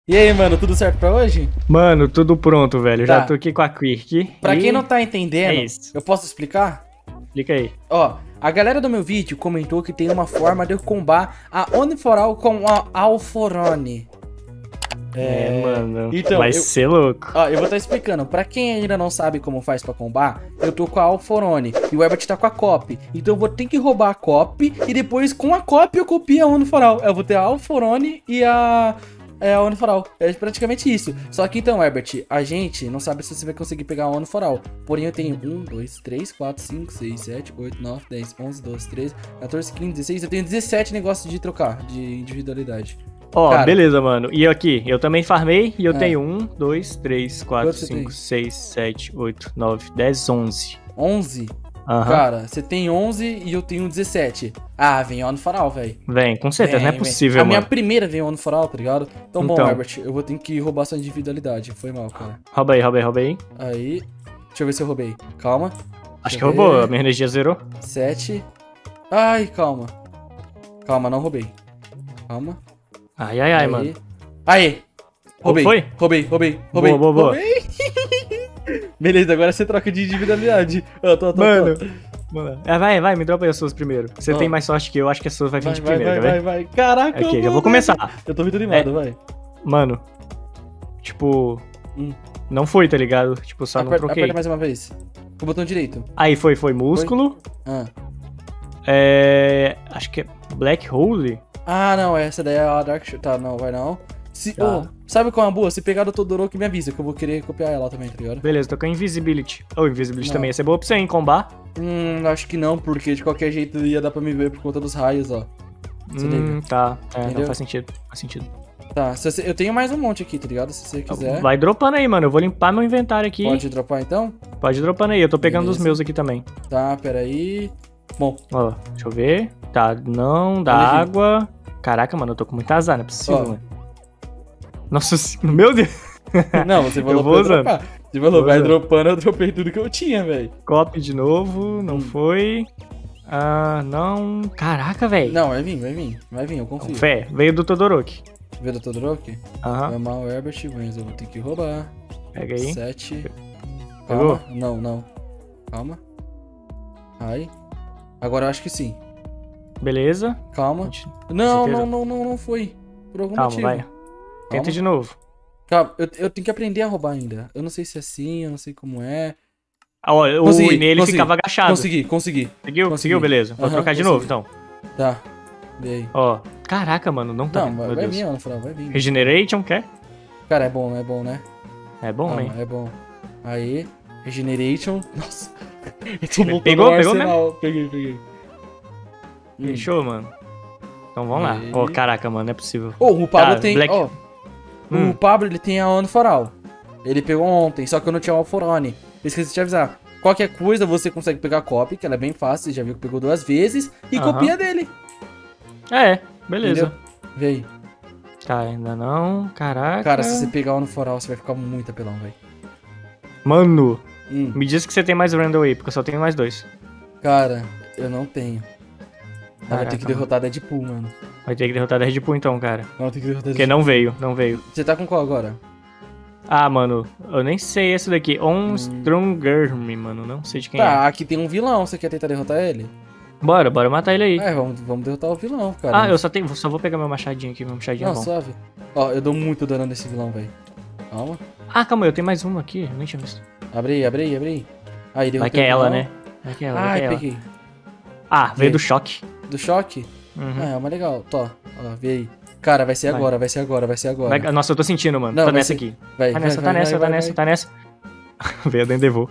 E aí, mano, tudo certo pra hoje? Mano, tudo pronto, velho. Tá. Já tô aqui com a Quirk. Pra e quem não tá entendendo, é isso. eu posso explicar? Explica aí. Ó, a galera do meu vídeo comentou que tem uma forma de eu combar a Oniforal com a Alforone. Mano, então, vai ser louco. Ó, eu vou estar explicando. Pra quem ainda não sabe como faz pra combar, eu tô com a Alforone e o Herbert tá com a Copy. Então eu vou ter que roubar a Copy e depois com a Copy eu copio a Oniforal. Eu vou ter a Alforone e a Oniforal. É praticamente isso. Só que então, Herbert, a gente não sabe se você vai conseguir pegar a Oniforal. Porém, eu tenho 1, 2, 3, 4, 5, 6, 7, 8, 9, 10, 11, 12, 13, 14, 15, 16. Eu tenho 17 negócios de trocar, de individualidade. Ó, Cara, beleza, mano. E aqui, eu também farmei e eu É. tenho 1, 2, 3, 4, Quanto você 5, tem? 6, 7, 8, 9, 10, 11. 11? Aham. Cara, você tem 11 e eu tenho 17. Ah, vem a Oniforal, velho. Vem, com certeza, não é Vem. possível, A minha mano. primeira veio no Foral, tá ligado? Então, bom, Então. Herbert, eu vou ter que roubar sua individualidade. Foi mal, cara. Rouba aí, rouba aí, rouba aí. Aí, deixa eu ver se eu roubei. Calma. Acho Deixa que eu roubou, ver. a minha energia zerou. 7. Ai, calma. Calma, não roubei. Calma. Ai, ai, ai, Aí. mano. Aí. Roubei. Foi? Roubei. Boa, boa, boa. Roubei. Beleza, agora você troca de individualidade. Tô. Mano. Vai, me dropa aí as suas primeiro. Você Ó. tem mais sorte que eu, acho que as suas vai vir de Vai. primeiro, quer ver? Vai. Caraca, Aqui, já mano. vou começar. Eu tô muito animado, vai. Mano, tipo, Hum. não foi, tá ligado? Tipo, só não troquei. Aperta mais uma vez. Com o botão direito. Aí foi músculo. Ah. Acho que é Black Hole. Ah, não, essa daí é a Dark Shore. Tá, não, vai não. Tá. Sabe qual é uma boa? Se pegar do Todoroki, me avisa, que eu vou querer copiar ela também, tá ligado? Beleza, tô com Invisibility. Invisibility Não. também ia ser boa pra você, hein, combar. Acho que não, porque de qualquer jeito ia dar pra me ver por conta dos raios, ó. Se liga. Tá. Entendeu? Não faz sentido. Faz sentido. Tá, eu tenho mais um monte aqui, tá ligado? Se você quiser. Vai dropando aí, mano. Eu vou limpar meu inventário aqui. Pode dropar então? Pode dropando aí. Eu tô pegando Beleza. os meus aqui também. Tá, peraí. Bom, Ó, deixa eu ver. Tá, não, dá Olha aqui. água. Caraca, mano, eu tô com muito azar, não é possível, Ó. mano. Nossa senhora, meu Deus. não, você falou Eu vou pra eu usando. dropar. Você falou, Vou vai usando. dropando, eu dropei tudo que eu tinha, velho. Copy de novo, não foi. Não. Caraca, velho. Não, vai vir, eu confio. Fé, veio do Todoroki. Vê do Todoroki? Aham, Vai mal, Herbert Wins, eu vou ter que roubar. pega aí. 7. Pegou? Calma. Não. Calma. Ai. Agora eu acho que sim. Beleza. Calma. Certeza? Não foi. Por algum Calma, motivo. vai. Tenta Calma. de novo. Calma, eu tenho que aprender a roubar ainda. Eu não sei se é assim, eu não sei como é. Ó, o Inê ficava agachado. Consegui. Conseguiu? consegui. Beleza. Vou Aham, trocar de consegui. novo, então. Tá. Vê aí. Ó. Caraca, mano, não tá Não, vendo, vai meu Deus. vir, Ana Flávia, vai vir. Regeneration, quer? Cara, é bom, né? É bom, Calma, né? é bom. Aí. Regeneration. Nossa. Eu tô montando Pegou? um Pegou arsenal. Peguei. Fechou, mano. Então vamos lá. Aí. Ó, caraca, mano, não é possível. O Pablo Tá, tem. Black- Ó, Hum. O Pablo ele tem a Oniforal. Ele pegou ontem, só que eu não tinha o Alforone. Esqueci de te avisar. Qualquer coisa você consegue pegar a copy, que ela é bem fácil, você já viu que pegou 2 vezes, e Aham. copia dele. Beleza. Entendeu? Vê aí. Tá, ainda não. Caraca. Cara, se você pegar o Oniforal, você vai ficar muito apelão, velho. Mano, Hum, me diz que você tem mais Randall aí, porque eu só tenho mais 2. cara, eu não tenho. Vai ter Caraca, que derrotar Deadpool, mano. Vai ter que derrotar a Red Bull então, cara. Não, tem que derrotar Porque Deadpool. não veio. Você tá com qual agora? Ah, mano, eu nem sei esse daqui. On Stronger Me, mano. Não sei de quem é. Tá, aqui tem um vilão, você quer tentar derrotar ele? Bora matar ele aí. Vamos derrotar o vilão, cara. Ah, eu só vou pegar meu machadinho aqui, meu machadinho é Não, bom. suave. Ó, eu dou muito dano nesse vilão, velho. Calma. Ah, calma, eu tenho mais um aqui, eu nem tinha visto. Abre aí. Aí, derrotei Vai que é o ela, vilão. né? Vai que é ela, Ai, vai que é ela. peguei. Ah, veio E do aí? choque. Do choque? Uhum. Ah, é uma legal. Tó, ó, vê aí. Cara, vai ser Vai. agora. Nossa, eu tô sentindo, mano. Não, Tá vai nessa ser- aqui. Vai, Tá nessa. Veio a Endeavor.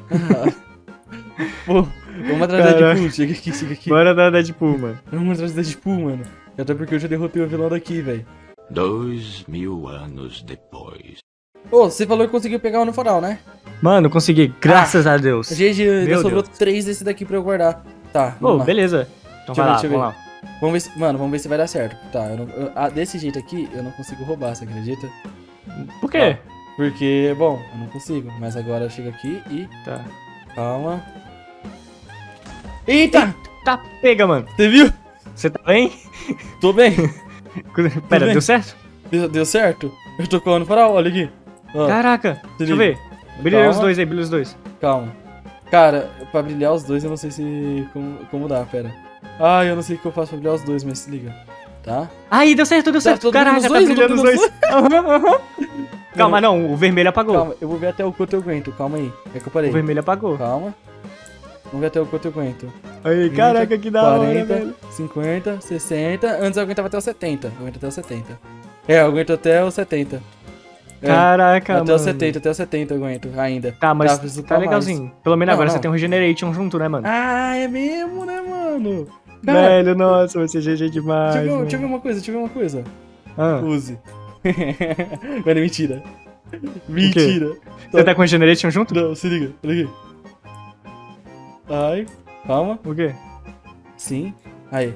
Pô, vamos atrás da Caraca. Deadpool. Chega aqui. Bora dar Deadpool, mano. Vamos atrás da Deadpool, mano. Até porque eu já derrotei o vilão daqui, velho. 2000 anos depois. Ô, você falou que conseguiu pegar o Oniforal, né? Mano, consegui, graças a Deus. GG, ainda Meu sobrou Deus. 3 desse daqui pra eu guardar. Tá, Pô, vamos lá. beleza. Então Deixa eu vai lá, ver, vamos lá. Vamos ver se, mano, vamos ver se vai dar certo. Tá, desse jeito aqui, eu não consigo roubar, você acredita? Por quê? Porque, bom, eu não consigo. Mas agora eu chego aqui e... Tá. Calma. Eita! Tá, pega, mano. Você viu? Você tá bem? Tô bem. Pera, bem. deu certo? Deu certo? Eu tô com o ano farol, olha aqui. Ó, Caraca, deixa eu liga. ver. Brilha Calma. os dois aí, brilha os dois. calma. Cara, pra brilhar os dois eu não sei se... Como dá, pera. Ah, eu não sei o que eu faço pra brilhar os dois, mas se liga. Tá? Aí, deu certo, deu certo. tô Caraca, brilhando tá os dois, brilhando eu os tô dois. Aham, aham. Calma, não, o vermelho apagou. Calma, eu vou ver até o quanto eu aguento, calma aí. É que eu parei. O vermelho apagou. Calma. Vamos ver até o quanto eu aguento. Aí, 30, caraca, que da hora, 40, velho. 50, 60. Antes eu aguentava até os 70. Eu aguento até os 70. É, eu aguento até os 70. É, Caraca, até mano. os 70, até os 70 eu aguento ainda. Tá, mas preciso tá upar legalzinho. Pelo menos Não, agora não. você tem um Regeneration junto, né, mano? Ah, é mesmo, né, mano? Cara, Velho, nossa, você é GG demais. deixa eu ver uma coisa, deixa eu ver uma coisa. Ah, Use. Mano, mentira. Mentira. você tá com Regeneration junto? Não, se liga, olha aqui. Ai, calma. O quê? Sim. Aí.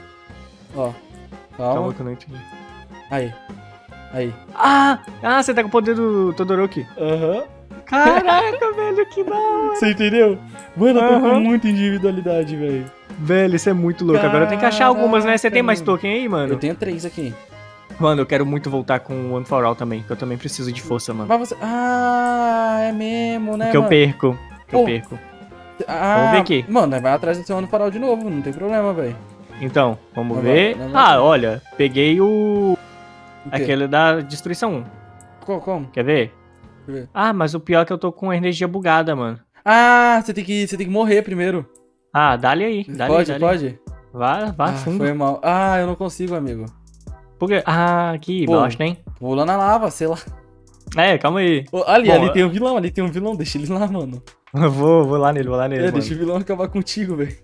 Ó. Calma Calma. que eu não entendi. Aí. Aí. Ah, você tá com o poder do Todoroki. Aham. Caraca, velho, que da hora. Você entendeu? Mano, eu tô com Aham. muita individualidade, velho. Velho, isso é muito louco. Agora eu tenho que achar algumas, né? Você tem mais Caraca. token aí, mano? Eu tenho 3 aqui. Mano, eu quero muito voltar com o One for All também, porque eu também preciso de força, mano. Mas você... Ah, é mesmo, né, Porque eu mano? perco. Pô. Eu perco. Ah, Vamos ver aqui. Mano, vai atrás do seu ano farol de novo, não tem problema, velho. Então, vamos Não ver. vai- não Ah, vai. olha, peguei o... O quê? Aquele da Destruição 1. Como? Quer ver? Deixa eu ver. Ah, mas o pior é que eu tô com a energia bugada, mano. Ah, você tem que morrer primeiro. Ah, dá-lhe aí. Dá-lhe, Pode, dá-lhe. pode? Vá Ah, fundo. foi mal. Ah, eu não consigo, amigo. Por quê? Ah, que Pô. bosta, hein? Pula na lava, sei lá. É, calma aí. Ô, ali Bom, tem um vilão, deixa ele lá, mano. Eu vou lá nele, mano. Deixa o vilão acabar contigo, velho.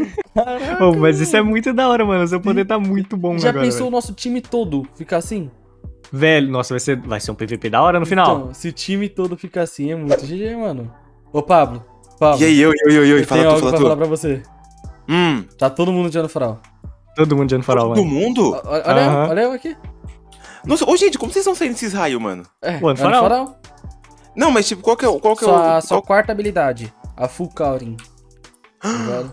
Ô, mas isso é muito da hora, mano. Seu poder tá muito bom Já agora, pensou velho. o nosso time todo ficar assim? Velho, nossa, vai ser um PVP da hora no final. Então, se o time todo ficar assim, é muito GG, mano. Ô, Pablo. Pablo, E aí, eu, eu fala tenho tu, algo fala pra tu. falar pra você. Tá todo mundo de ano farol. Todo mundo de ano farol, Todo mano. mundo? Olha, Aham. olha eu aqui. Nossa, ô gente, como vocês estão saindo desses raios, mano? É, O ano farol. Não, mas tipo, qual que é o... Sua quarta habilidade, a Full Cauring. Tá ligado?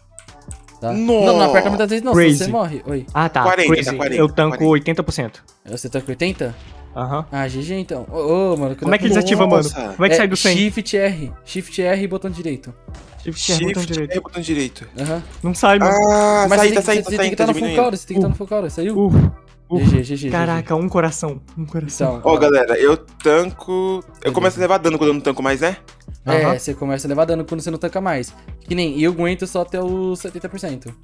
Tá? Nossa. Não aperta muitas vezes não, Crazy. senão você morre. Oi. Ah, tá. 40, Crazy. tá 40, eu tanco 40. 80%. Você tá com 80? Aham. Ah, GG então. Ô, mano. Como é que eles ativam, mano? Nossa. Como é que sai do 100? Shift R. Shift R e botão direito. Shift, botão direito. botão direito. Aham. Não sai, mano. Ah, Mas tá você saindo, tem que estar no full cover, você tem que estar no full cover. Saiu? GG. Caraca, um coração. Um coração. Então, Ó, galera, eu tanco... Eu começo a levar dano quando eu não tanco mais, né? Aham. você começa a levar dano quando você não tanca mais. Que nem eu aguento só até os 70%.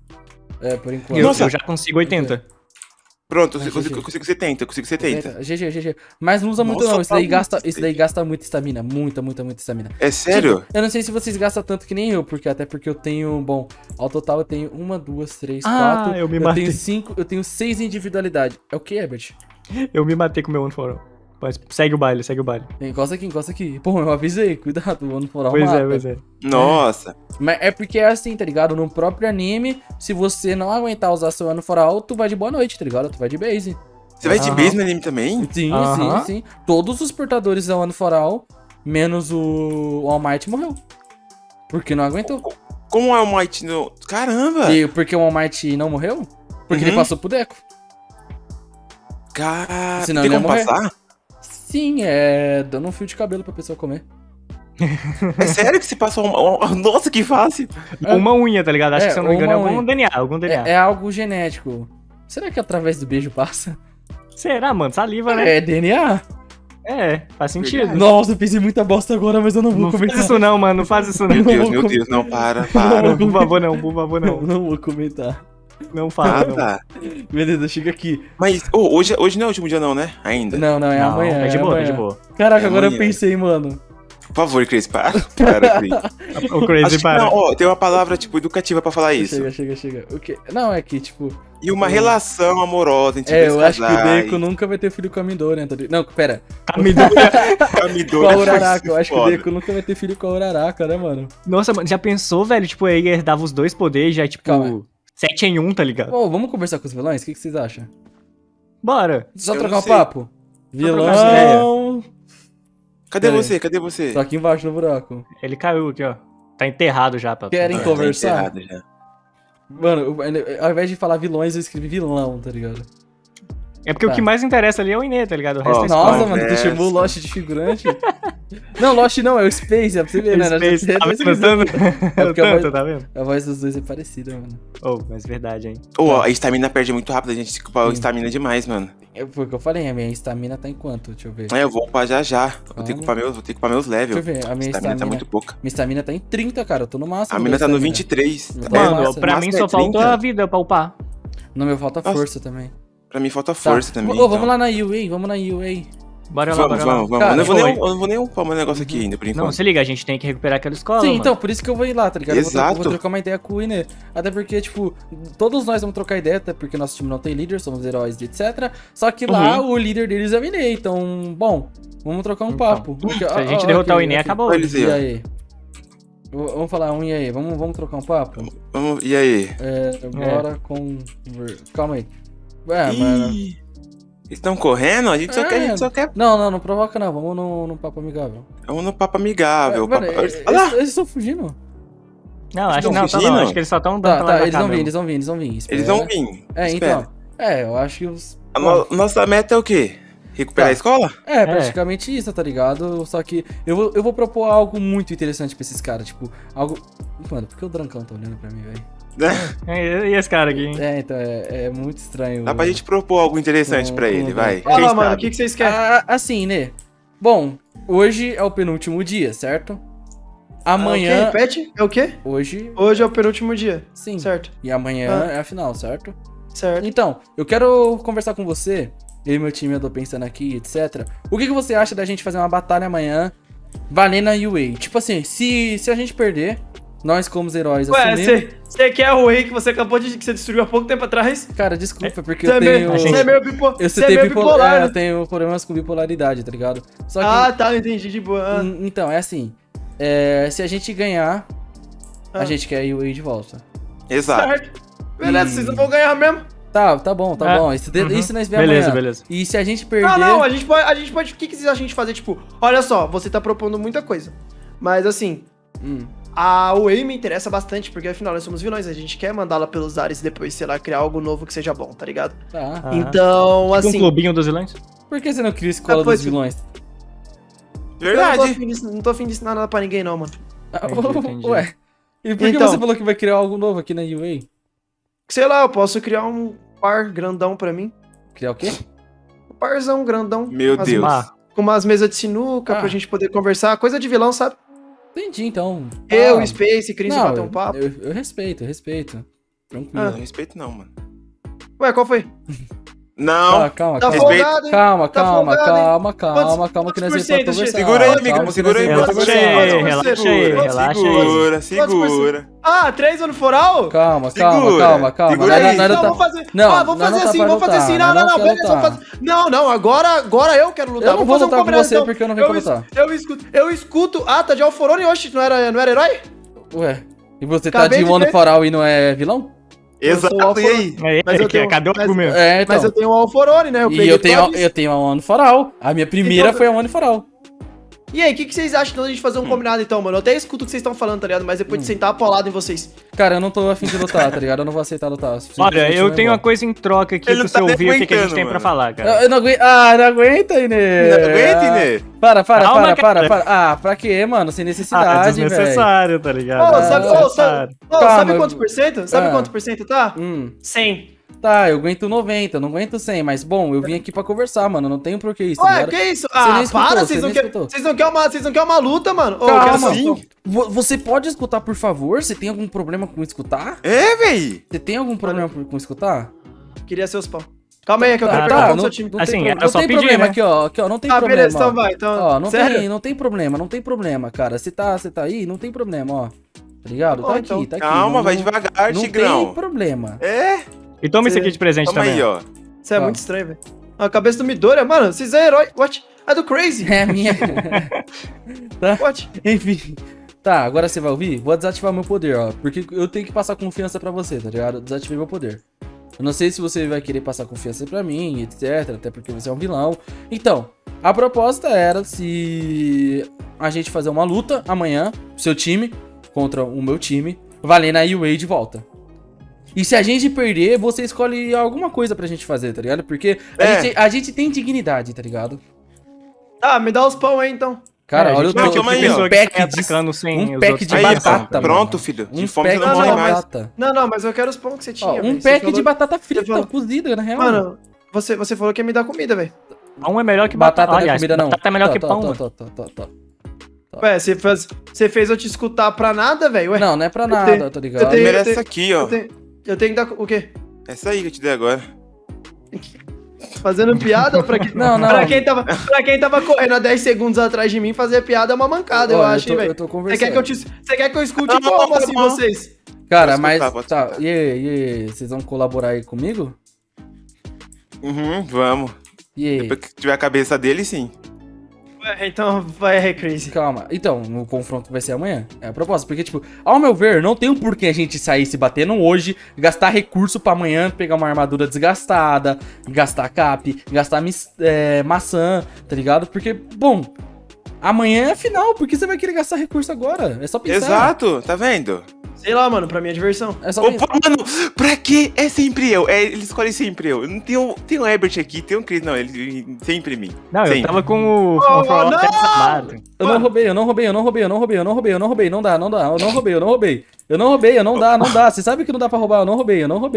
É, por enquanto. Eu, Nossa. eu já consigo 80. Pronto, eu Mas, consigo 70, eu consigo 70. GG. Mas não usa muito Nossa, não, isso daí, tá gasta, muito isso daí gasta muita estamina, muita estamina. É sério? Tipo, eu não sei se vocês gastam tanto que nem eu, até porque eu tenho, bom, ao total eu tenho 1, 2, 3, Ah, 4, eu me matei. tenho 5, eu tenho 6 individualidade. É o que, Herbert? Eu me matei com o meu One for All. Mas segue o baile, segue o baile. Encosta aqui. Pô, eu avisei, cuidado, o ano foral Pois mata. é, pois é. Nossa. Mas é porque é assim, tá ligado? No próprio anime, se você não aguentar usar seu ano foral, tu vai de boa noite, tá ligado? Tu vai de base. Você vai de Aham. base no anime também? Sim, Aham. sim. Todos os portadores da ano foral, menos o All Might, morreu. Porque não aguentou. Como é o Might no... Caramba! E porque o All Might não morreu? Porque ele Uhum. passou pro Deco. Cara, Senão tem ele ia como morrer. passar? Sim, dando um fio de cabelo pra pessoa comer. É sério que se passa Nossa, que fácil! Uma unha, tá ligado? Acho que se eu não me ou engano é uma algum unha. DNA. Algum DNA. É algo genético. Será que através do beijo passa? Será, mano? Saliva, né? É DNA? É, faz sentido. Nossa, eu pensei muita bosta agora, mas eu não vou Não faz comentar. isso não, mano. Não faz isso não. Meu Deus, não, para. Por favor, não. Por favor, não. Não vou comentar. Não Ah, faz, não. tá. Beleza, chega aqui. Mas, hoje não é o último dia não, né? Ainda. Não, é Não, amanhã. é de boa, amanhã. é de boa. Caraca, É agora eu amanhã. pensei, mano. Por favor, Chris, para. Para, Chris. O Crazy Acho que para. não, ó, tem uma palavra, tipo, educativa pra falar isso. Chega. O quê? Não, é que, tipo... E uma relação amorosa entre É, dois eu acho que o casais. Deco nunca vai ter filho com a Midoriya, tá ligado? Não, pera. Amidora Com a foi Uraraka. Eu acho que o foda. Deco nunca vai ter filho com a Uraraka, né, mano? Nossa, mano, já pensou, velho? Tipo, aí herdava os dois poderes, já, tipo, Calma. 7 em 1, tá ligado? Ô, vamos conversar com os vilões? O que vocês acham? Bora. Só Eu trocar não um sei. papo? trocar Vilão... Cadê Pera aí. você? Cadê você? Tô aqui embaixo no buraco. Ele caiu aqui, ó. Tá enterrado já, papo. Querem Ah, conversar? tá enterrado já. Mano, ao invés de falar vilões, eu escrevi vilão, tá ligado? É porque o que mais interessa ali é o Inê, tá ligado? O resto é Nossa, spoiler. mano, tu chamou o Lost de figurante? Não, Lost não, é o Space, é pra você ver, né? Space, tá vendo É porque tá vendo? a voz dos dois é parecida, mano. Oh, mas verdade, hein? Ô, a estamina perde muito rápido, a gente tem que upar a estamina demais, mano. Foi o que eu falei, a minha estamina tá em quanto? Deixa eu ver. Eu vou upar já. Vou ter que upar meus levels. Deixa eu ver, a minha estamina tá muito pouca. Minha estamina tá em 30, cara, eu tô no máximo. A mina tá no 23. Mano, pra mim só faltou a vida pra upar. No meu falta força também. Pra mim falta força também. Ô, vamos lá na UA, vamos na UA. Bora lá, Vamos. Cara, eu não vou nem upar meu negócio aqui ainda, por enquanto. Não, se liga, a gente tem que recuperar aquela escola, Sim, mano. então, por isso que eu vou ir lá, tá ligado? Exato. Eu vou trocar uma ideia com o Inê. Até porque, tipo, todos nós vamos trocar ideia, até porque nosso time não tem líder, somos heróis, etc. Só que lá o líder deles é o Inê, então, bom, vamos trocar um papo. Se a gente derrotar o Inê, acabou. E aí? Vamos falar e aí? Vamos trocar um papo? E aí? Bora com... Calma aí. Mano... Eles estão correndo? A gente só quer... Não provoca não, vamos no papo amigável. Vamos no papo amigável. Eles estão fugindo? Não, acho que eles só estão dando eles vão vir. Eles vão vir. Então. Eu acho que os... Nossa meta é o quê? Recuperar a escola? Praticamente isso, tá ligado? Só que eu vou propor algo muito interessante pra esses caras, tipo, algo... Mano, por que o Drancão tá olhando pra mim, velho? E esse cara aqui, hein? Então, é muito estranho. Dá pra gente propor algo interessante pra ele, vai. Fala, mano, o que vocês querem? Assim, né? Bom, hoje é o penúltimo dia, certo? Amanhã... Repete, é o quê? Hoje é o penúltimo dia. Sim. Certo. E amanhã é a final, certo? Certo. Então, eu quero conversar com você, eu e meu time, eu tô pensando aqui, etc. O que você acha da gente fazer uma batalha amanhã, valendo a UA? Tipo assim, se a gente perder... Nós, como os heróis, assumimos... Você quer o rei que você acabou de... que você destruiu há pouco tempo atrás? Cara, desculpa, porque eu tenho... Você é meio bipolar, né? Eu tenho problemas com bipolaridade, tá ligado? Só que... tá, entendi, de boa. Então, é assim... se a gente ganhar, a gente quer ir o de volta. Exato. Certo. Beleza, vocês não vão ganhar mesmo. Tá bom. Isso nós vemos amanhã. Beleza. E se a gente perder... Não, a gente pode... O que vocês acham de fazer? Tipo, olha só, você tá propondo muita coisa. Mas, assim... A UA me interessa bastante, porque afinal nós somos vilões, a gente quer mandá-la pelos ares e depois, sei lá, criar algo novo que seja bom, tá ligado? Tá. Então, assim... Um clubinho dos vilões? Por que você não cria a escola dos vilões? Verdade. Eu não tô afim de ensinar nada pra ninguém, não, mano. Entendi. Ué, e por que você falou que vai criar algo novo aqui na UA? Sei lá, eu posso criar um par grandão pra mim. Criar o quê? Um parzão grandão. Meu Deus. Com umas mesas de sinuca pra gente poder conversar. Coisa de vilão, sabe? Entendi, então. Eu, Space, Chris, bater um papo. Eu respeito. Tranquilo. Não respeito não, mano. Ué, qual foi? Não. Calma. Tá folgado, hein? Calma, Quantos que nós vamos por cento, conversar. Segura aí, amigo, segura aí. Relaxa. Segura. 3 anos foral? Calma. Segura aí. Não, vamos fazer. Vamos fazer assim, vamos fazer assim. Não, beleza, vamos fazer. Não, agora eu quero lutar. Eu não vou lutar com você porque eu não venho pra lutar. Eu escuto. Tá de Alforone, oxe, não era herói? Ué, e você tá de One for All e não é vilão? Exato, e aí? Mas eu tenho, cadê o argumento? Então. Mas eu tenho o Alforone, né? Eu tenho a One for All. A minha primeira foi a One for All. E aí, o que vocês acham de a gente fazer um combinado então, mano? Eu até escuto o que vocês estão falando, tá ligado? Mas depois de sentar apolado em vocês. Cara, eu não tô afim de lutar, tá ligado? Eu não vou aceitar lutar. Olha, eu tenho uma coisa em troca aqui pra você ouvir o que a gente tem pra falar, cara. Eu não aguento. Não aguenta, Inê. Não aguenta, Inê. Para. Pra quê, mano? Sem necessidade, velho. Desnecessário, tá ligado? Sabe quantos por cento? Sabe quanto por cento tá? 100. Tá, eu aguento 90, não aguento 100, mas bom, eu vim aqui pra conversar, mano, não tenho por que isso. Ué, que isso? Vocês não querem uma luta, mano? Calma, você pode escutar, por favor? Você tem algum problema com escutar? Véi. Você tem algum problema com escutar? Queria seus pão. Calma aí, que eu quero perguntar pro seu time. Eu só pedi, né? Aqui, ó, não tem problema. Beleza, então vai, então. Não tem problema, cara. Você tá aí, não tem problema, ó. Tá ligado? Tá aqui. Calma, vai devagar, Tigrão. Não tem problema. E toma isso aqui de presente também. Aí, ó. Isso é muito estranho, velho. A cabeça do Midori, mano, vocês é herói. What? É do Crazy. É a minha. Tá? What? Enfim. Tá, agora você vai ouvir? Vou desativar meu poder, ó. Porque eu tenho que passar confiança pra você, tá ligado? Eu desativei meu poder. Eu não sei se você vai querer passar confiança pra mim, etc. Até porque você é um vilão. Então, a proposta era se a gente fazer uma luta amanhã, seu time contra o meu time, valendo a UA de volta. E se a gente perder, você escolhe alguma coisa pra gente fazer, tá ligado? Porque a gente tem dignidade, tá ligado? Tá, me dá os pão aí, então. Cara, olha, eu não, tô calma aí, ó. um pack de Aí, batata, pronto, mano. filho. De Um fome você pack não de morre mais. batata. Não, mas eu quero os pão que você tinha, Ó, velho. um Você pack falou- de batata frita, falou- cozida, na real. Mano, você falou que ia me dar comida, velho. Pão é melhor que batata batata. não é Aliás, comida, não. batata é melhor que Tá, pão, tá, mano. tá. Ué, você fez eu te escutar pra nada, velho? Ué, Não é pra Eu nada, tenho- tá ligado? eu tenho- Primeiro essa aqui, ó. eu tenho que dar... O quê? Essa aí que eu te dei agora. Fazendo piada ou pra quem... Não. Pra quem tava correndo há 10 segundos atrás de mim, fazer piada é uma mancada, eu Olha, acho, hein, velho. eu tô Você conversando. quer que eu escute Não, como assim, não. vocês? Cara, Pode mas... escutar, pode Tá, escutar. e aí, vocês vão colaborar aí comigo? Vamos. E aí? Depois que tiver a cabeça dele, sim. Ué, então vai, Crazy. Calma. Então, o confronto vai ser amanhã. É a proposta. Porque, tipo, ao meu ver, não tem um porquê a gente sair se batendo hoje, gastar recurso pra amanhã, pegar uma armadura desgastada, gastar cap, gastar maçã, tá ligado? Porque, bom, amanhã é final. Por que você vai querer gastar recurso agora? É só pensar. Exato, tá vendo? Sei lá, mano, pra minha diversão. É só Opa, pensar. mano, pra quê? É sempre eu. Ele escolhe sempre eu. Não tem o Herbert aqui, tem o Chris, não. Ele sempre mim. Não, eu Sempre. tava com o... Oh, com o não! Samado. Eu não roubei. Não dá. Eu não roubei, não dá. Você sabe que não dá pra roubar, eu não roubei. Mano,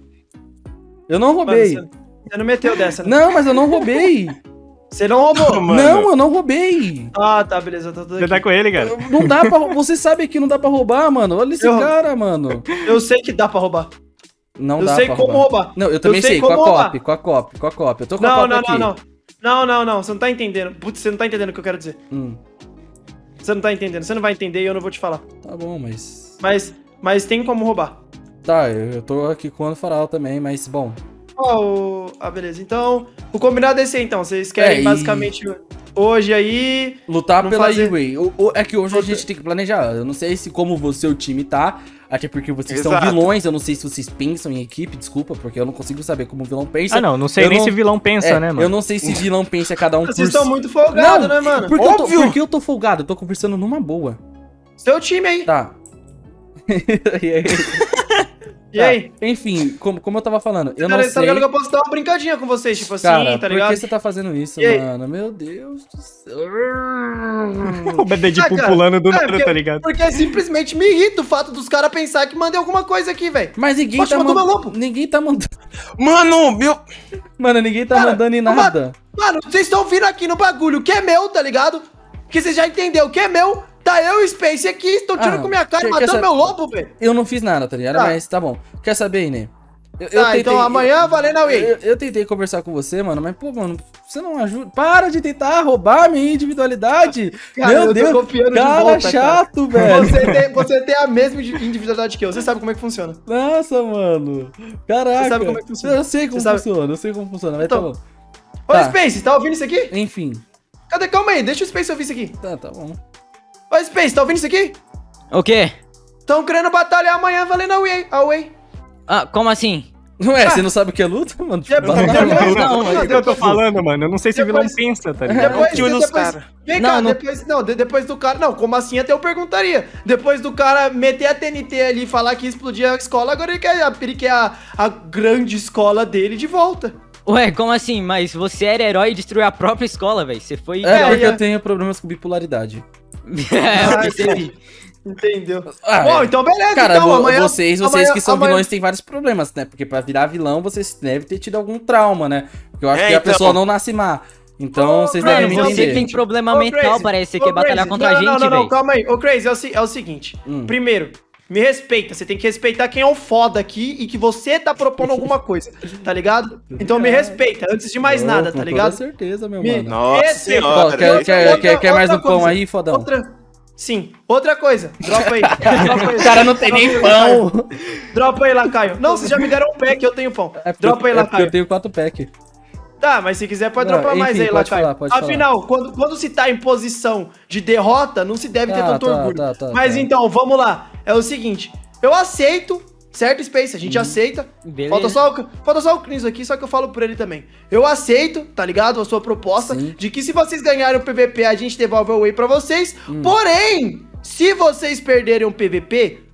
você não meteu dessa, né? Não, mas eu não roubei. Você não roubou. Mano. Não, eu não roubei. Ah, tá, beleza, tá tudo Você aqui. tá com ele, cara? Não dá pra. Você sabe que não dá pra roubar, mano. Olha esse Eu- cara, mano. Eu sei que dá pra roubar. Não Eu dá sei pra como roubar. Não, eu também sei sei, com a como roubar. copy. Eu tô com a Não, copy não, aqui. não, você não tá entendendo. Putz, você não tá entendendo o que eu quero dizer. Você não tá entendendo, você não vai entender e eu não vou te falar. Tá bom, mas... Mas tem como roubar. Tá, eu tô aqui com o Ano Faral também, mas bom. Ah, beleza. Então, o combinado é esse aí, então. Vocês querem e- basicamente hoje aí... Lutar Não pela fazer- E-Way. É que hoje a gente tem que planejar. Eu não sei se como o seu time tá, até porque vocês são Exato. vilões, eu não sei se vocês pensam em equipe, desculpa, porque eu não consigo saber como o vilão pensa. Ah, não sei Eu nem não- se vilão pensa, né, mano? Eu não sei se vilão pensa cada um Vocês por estão si. muito folgados, né, mano? Porque eu tô folgado, eu tô conversando numa boa. Seu time aí. Tá. E aí? E aí? Enfim, como eu tava falando, eu Cara, não tá sei... ligado que eu posso dar uma brincadinha com vocês, tipo assim, Cara, tá por ligado? que você tá fazendo isso, E aí? mano? Meu Deus do céu. O BD Ah, cara, pulando do é, nada, tá ligado? Porque simplesmente me irrita o fato dos caras pensar que mandei alguma coisa aqui, velho. Mas ninguém Poxa, tá mandou meu mandando... lobo. Ninguém tá mandando... Mano, meu... Mano, ninguém tá Cara, mandando em nada. Mano, vocês estão vindo aqui no bagulho que é meu, tá ligado? Que vocês já entenderam que é meu. Tá eu e o Space aqui, estão tirando com minha cara e quer matando saber- meu lobo, velho. Eu não fiz nada, tá ligado? Tá. Mas tá bom. Quer saber, Inê? Tá, então amanhã valendo a Way. Eu tentei conversar com você, mano, mas, pô, mano, você não ajuda. Para de tentar roubar minha individualidade. Cara, Meu eu tô Deus, confiando de cara volta, chato, velho. Você tem a mesma individualidade que eu. Você sabe como é que funciona. Nossa, mano. Caraca. Você sabe como é que funciona. Eu sei como Você sabe. funciona, mas Então. tá bom. Ô, Tá. Space, tá ouvindo isso aqui? Enfim. Cadê? Calma aí, deixa o Space ouvir isso aqui. Tá bom. Ô, Space, tá ouvindo isso aqui? O quê? Tão querendo batalhar amanhã valendo a Way. Ah, como assim? Ué, você não sabe o que é luta, mano? Tipo, Depois- batalha. Não, Mas eu tô falando, mano. Eu não sei se o vilão Depois- pensa, tá ligado? tio nos cara. Vem Não, cá, não- depois do cara. Não, como assim até eu perguntaria. Depois do cara meter a TNT ali e falar que ia explodir a escola, agora ele quer a grande escola dele de volta. Ué, como assim? Mas você era herói e destruiu a própria escola, velho. Você foi... É, porque é. eu tenho problemas com bipolaridade. eu percebi. Entendeu? Ah, Bom, é. então beleza, Cara, então amanhã... vocês amanhã- que são amanhã- vilões têm vários problemas, né? Porque pra virar vilão, vocês devem ter tido algum trauma, né? Porque eu acho É, que a então. pessoa não nasce má. Então, vocês devem Mano, me você entender. tem problema Ô, mental, Crazy, parece. Você ô, quer batalhar Crazy, contra a gente, Não, velho. calma aí. Ô, Crazy, é o seguinte. Primeiro, me respeita. Você tem que respeitar quem é o foda aqui e que você tá propondo alguma coisa, tá ligado? Então me respeita, antes de mais nada, Com tá ligado? Com certeza, meu Me mano. Nossa respeita. Ó, senhora. quer mais um outra pão coisa. aí, fodão? Sim. Outra coisa. Dropa aí. Dropa aí. O cara não tem nem pão. Dropa aí, Lacaio. Não, vocês já me deram um pack, eu tenho pão. É porque Dropa aí, é porque Lacaio. eu tenho 4 pack. Tá, mas se quiser pode Não, dropar mais enfim, aí, pode Lacaio. falar, pode Afinal, quando se tá em posição de derrota, não se deve ter tanto orgulho. Mas tá. então, vamos lá. É o seguinte, eu aceito, certo, Space? A gente aceita. Beleza. Falta só o Cris aqui, só que eu falo por ele também. Eu aceito, tá ligado? A sua proposta Sim. de que se vocês ganharem o PVP, a gente devolve o Way pra vocês. Porém, se vocês perderem o PVP,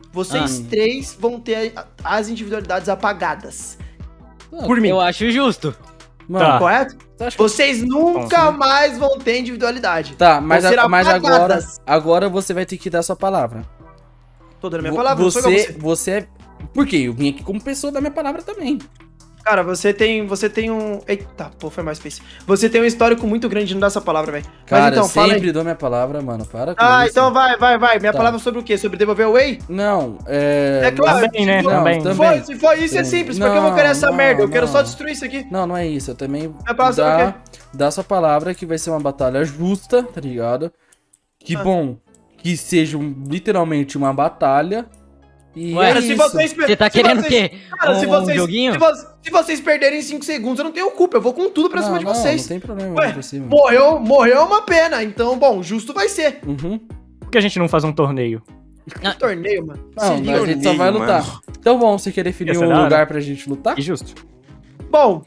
Vocês três vão ter as individualidades apagadas. Por mim. Eu acho justo. Mano, Tá. Correto? acho que- Vocês nunca mais vão ter individualidade. Tá, mas, Vão ser mas apagadas. agora você vai ter que dar sua palavra. Tô dando minha palavra, não sou igual Você é... Por quê? Eu vim aqui como pessoa da minha palavra também. Cara, você tem um... Eita, pô, foi mais Space. Você tem um histórico muito grande de não dar essa palavra, velho. Cara, Mas então, eu fala sempre aí. dou minha palavra, mano. Para com Ah, isso. então vai. Minha Tá. palavra sobre o quê? Sobre devolver o Whey? Não, É claro. Também, né? Não, Também. também. Se for isso, é simples. Pra que eu vou querer essa merda? Eu quero só destruir isso aqui. Não, não é isso. Eu também Minha palavra sobre o dá sua palavra que vai ser uma batalha justa, tá ligado? Que bom que seja literalmente uma batalha. E Ué, é Cara, se isso. vocês... Você tá se querendo o vocês- quê? Cara, se vocês, joguinho? se vocês perderem 5 segundos, eu não tenho culpa. Eu vou com tudo pra cima de vocês. Não tem problema. Ué, não pra cima. morreu é uma pena. Então, bom, justo vai ser. Uhum. Por que a gente não faz um torneio? Torneio, mano. Não, Se a liga. gente só vai lutar. Então, bom, você quer definir Ia ser um da hora. lugar pra gente lutar? Que justo. Bom,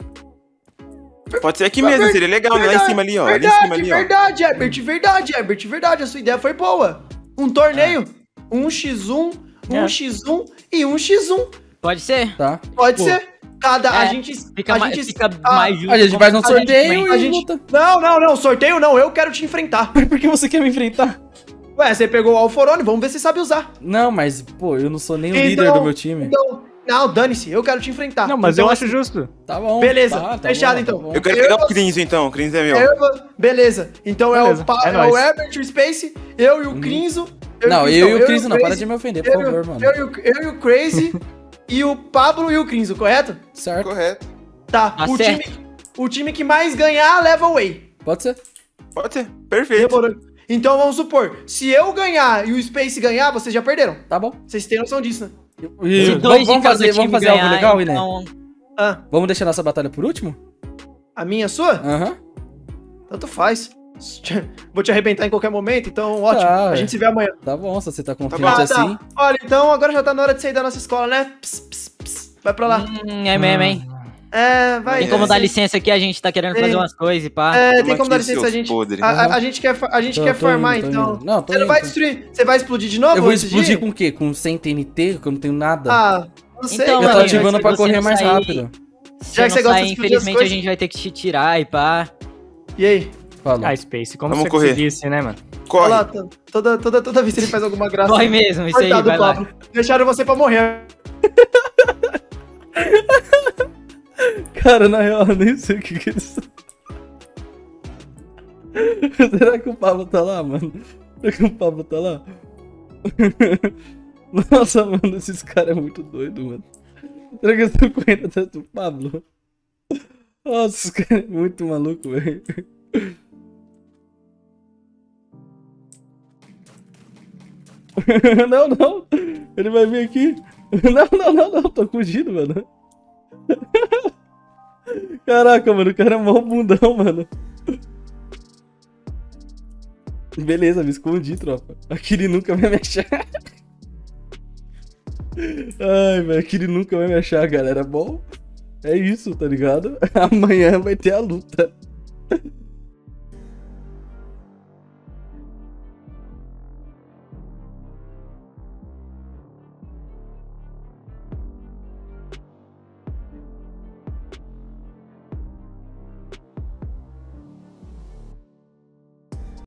Pode ser aqui mesmo, seria legal, né? Lá em cima ali, ó. Ali em cima ali, ó. verdade, Herbert, a sua ideia foi boa. Um torneio, 1x1, É. 1x1 e 1x1. Pode ser. Tá. Pode Pô. ser. A gente... Fica, a mais, gente- fica ah, mais justo. A gente faz um como sorteio a e gente- luta. Não, sorteio não, eu quero te enfrentar. Por que você quer me enfrentar? Ué, você pegou o Alforone, vamos ver se você sabe usar. Não, mas, pô, eu não sou nem o Então- líder do meu time. Então, não, dane-se, eu quero te enfrentar. Não, mas Então, eu acho justo. Tá bom. Beleza, tá fechado, bom, então. tá bom. Eu quero pegar o Crinzo, então. O Crinzo é meu. Beleza, então Beleza, é é o nóis. Herbert, o Space, eu e o Crinzo. Não, eu e o Cris não, para Crazy, de me ofender, por favor, mano. Eu e o Crazy e o Pablo e o Crinzo, correto? Certo? Correto. Tá, Tá o certo. time que mais ganhar leva away. Pode ser. Pode ser. Perfeito. Demorou. Então vamos supor, se eu ganhar e o Space ganhar, vocês já perderam. Tá bom. Vocês têm noção disso, né? E Se dois vamos de cada fazer time algo ganhar, legal, né? então... Ah, Vamos deixar nossa batalha por último? a minha, a sua? Aham. Tanto faz. Vou te arrebentar em qualquer momento, então ótimo. Tá, A gente se vê amanhã. Tá bom, se você tá confiante bom. assim. Olha, então agora já tá na hora de sair da nossa escola, né? Vai pra lá. É mesmo, hein? Vai. Tem como é, dar licença aqui, a gente tá querendo Tem. fazer umas coisas e pá. É, Toma tem como dar aqui, licença, a seus gente. podres. A gente quer Tô farmar, indo, tô então. indo. Não, tô Você não indo, vai tô- destruir. Você vai explodir de novo? Eu vou antes de explodir ir? com o quê? Com 100 TNT, que eu não tenho nada. Ah, não sei. Então, eu tô mano, ativando se pra você correr não mais sair- rápido. Se Já que não você gosta sair, de explodir as infelizmente a coisas. gente vai ter que te tirar e pá. E aí? Fala. Ah, Space, como Vamos você correr. conseguisse, né, mano? Corre. Olha lá, toda vez que ele faz alguma graça. Corre mesmo, isso aí, Coitado vai do lá. Pablo. Deixaram você pra morrer. Cara, na real, eu nem sei o que eles. Será que o Pablo tá lá, mano? Será que o Pablo tá lá? Nossa, mano, esses caras é muito doido, mano. Será que eu tô correndo atrás do Pablo? Nossa, esses caras é muito maluco, velho. Não, não. Ele vai vir aqui. Não. Tô fugindo, mano. Caraca, mano, o cara é mó bundão, mano. Beleza, me escondi, tropa. Aquele nunca vai me achar. Ai, velho, aquele nunca vai me achar, galera. Bom, é isso, tá ligado? Amanhã vai ter a luta.